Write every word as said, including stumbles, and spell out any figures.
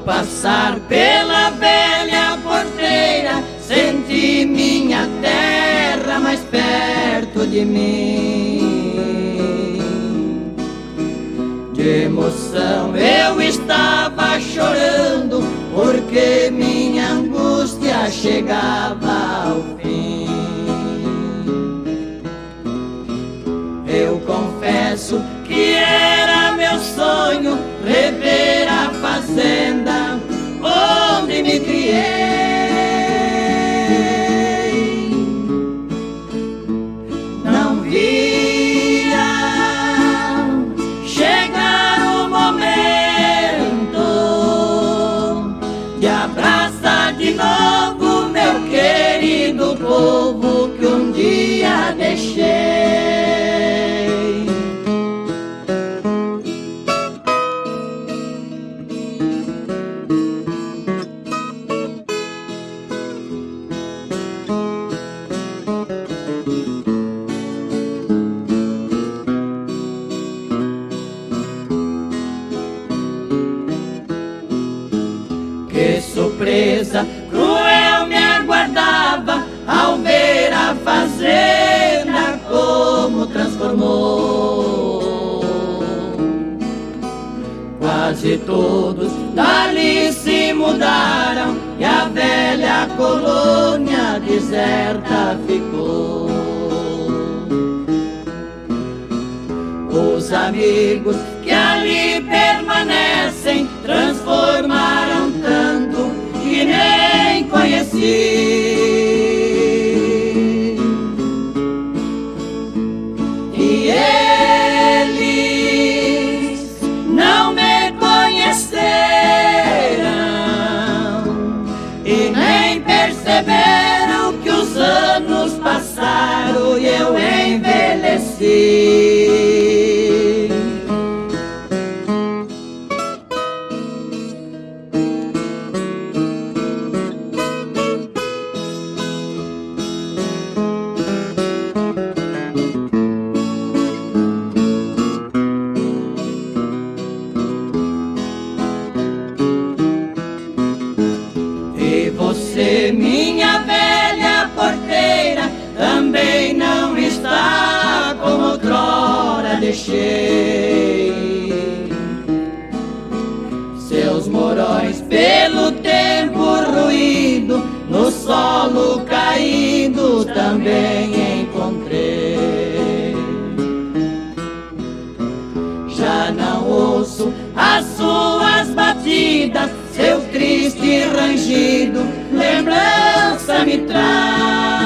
passar pela velha porteira, senti minha terra mais perto de mim. De emoção eu estava chorando, porque minha angústia chegava ao fim. Eu confesso que era meu sonho rever a fazenda onde me criei. Não via chegar o momento de abraçar de novo meu querido povo que um dia deixei. Que surpresa cruel me aguardava ao ver a fazenda como transformou. Quase todos dali se mudaram e a velha colônia deserta ficou. Os amigos que ali permanecem transformaram tanto que nem conheci. E eles não me conheceram e nem perceberam que os anos passaram e eu envelheci. E você, minha velha porteira, também não está como outrora deixei. Seus morões pelo tempo ruído, no solo caído também encontrei. Já não ouço as suas batidas, seu triste rangido lembrança me traz.